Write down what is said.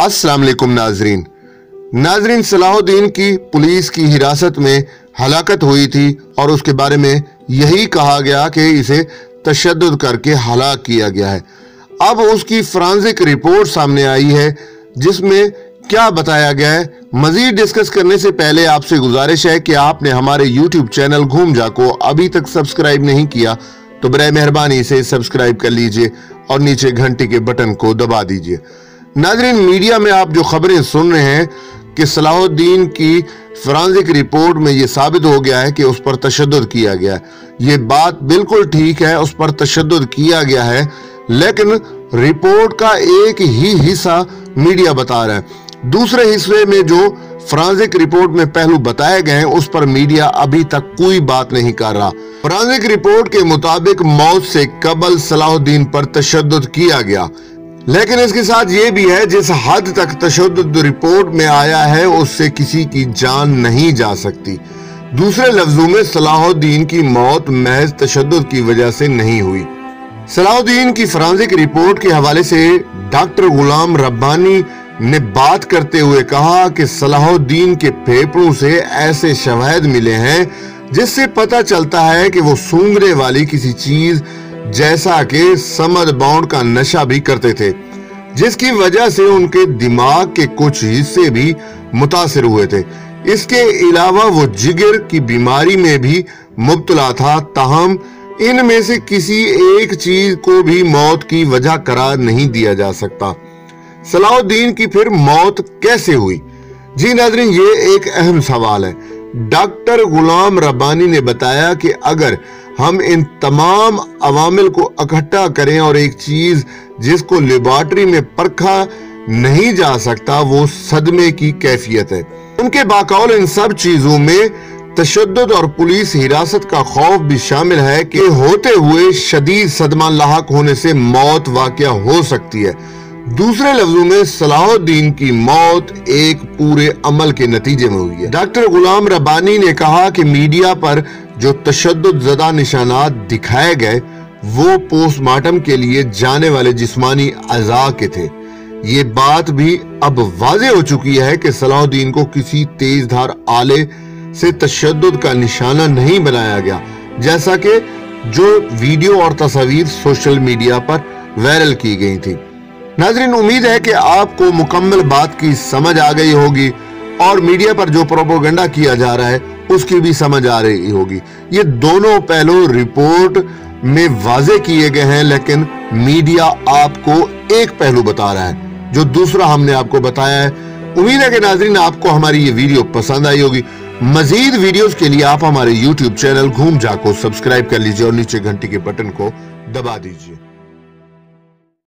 अस्सलाम वालेकुम नाजरीन, सलाहुद्दीन की पुलिस की हिरासत में हलाकत हुई थी और उसके बारे में यही कहा गया कि इसे तशद्दुद करके हलाक किया गया है। अब उसकी फोरेंसिक रिपोर्ट सामने आई है जिसमें क्या बताया गया है। मजीद डिस्कस करने से पहले आपसे गुजारिश है कि आपने हमारे YouTube चैनल घूम जा को अभी तक सब्सक्राइब नहीं किया तो बराए मेहरबानी इसे सब्सक्राइब कर लीजिए और नीचे घंटी के बटन को दबा दीजिए। नाजरीन, मीडिया में आप जो खबरें सुन रहे हैं कि सलाहुद्दीन की फोरेंसिक रिपोर्ट में ये साबित हो गया है कि उस पर तशद्दुद किया गया है। ये बात बिल्कुल ठीक है, उस पर तशद्दुद किया गया है, लेकिन रिपोर्ट का एक ही हिस्सा मीडिया बता रहा है। दूसरे हिस्से में जो फोरेंसिक रिपोर्ट में पहलू बताए गए हैं उस पर मीडिया अभी तक कोई बात नहीं कर रहा। फोरेंसिक रिपोर्ट के मुताबिक मौत से कबल सलाहुद्दीन पर तशद्दुद किया गया, लेकिन इसके साथ ये भी है जिस हद तक तशद्दुद रिपोर्ट में आया है उससे किसी की जान नहीं जा सकती। दूसरे लफ्जों में सलाहुद्दीन की मौत महज तशद्दुद की वजह से नहीं हुई। सलाहुद्दीन की फोरेंसिक रिपोर्ट के हवाले से डॉक्टर गुलाम रब्बानी ने बात करते हुए कहा कि सलाहुद्दीन के फेफड़ों से ऐसे शवाहिद मिले हैं जिससे पता चलता है कि वो सूंघने वाली किसी चीज जैसा कि समद बाउंड का नशा भी करते थे, जिसकी वजह से उनके दिमाग के कुछ हिस्से भी मुतासिर हुए थे। इसके अलावा वो जिगर की बीमारी में भी मुब्तला था। ताहम इनमें से किसी एक चीज को भी मौत की वजह करार नहीं दिया जा सकता। सलाहुद्दीन की फिर मौत कैसे हुई? जी नाज़रीन, ये एक अहम सवाल है। डॉक्टर गुलाम रब्बानी ने बताया कि अगर हम इन तमाम अवामिल को इकट्ठा करें और एक चीज जिसको लेबोरेटरी में परखा नहीं जा सकता वो सदमे की कैफियत है। उनके बाकौल इन सब चीजों में तशद्दुद और पुलिस हिरासत का खौफ भी शामिल है कि होते हुए शदीद सदमा लाहक होने से मौत वाक़या हो सकती है। दूसरे लफ्जों में सलाहुद्दीन की मौत एक पूरे अमल के नतीजे में हुई है। डॉक्टर गुलाम रब्बानी ने कहा कि मीडिया पर जो तशद्दुद ज़दा निशानात दिखाए गए वो पोस्टमार्टम के लिए जाने वाले जिस्मानी अज़ा के थे। ये बात भी अब वाज़े हो चुकी है कि सलाहुद्दीन को किसी तेजधार आले से तशद्दुद का निशाना नहीं बनाया गया, जैसा कि जो वीडियो और तस्वीर सोशल मीडिया पर वायरल की गई थी। नाज़रीन, उम्मीद है कि आपको मुकम्मल बात की समझ आ गई होगी और मीडिया पर जो प्रोपेगेंडा किया जा रहा है उसकी भी समझ आ रही होगी। ये दोनों पहलू रिपोर्ट में वाजे किए गए हैं, लेकिन मीडिया आपको एक पहलू बता रहा है जो दूसरा हमने आपको बताया है। उम्मीद है कि नाज़रीन आपको हमारी ये वीडियो पसंद आई होगी। मजीद वीडियोस के लिए आप हमारे YouTube चैनल घूम जा को सब्सक्राइब कर लीजिए और नीचे घंटी के बटन को दबा दीजिए।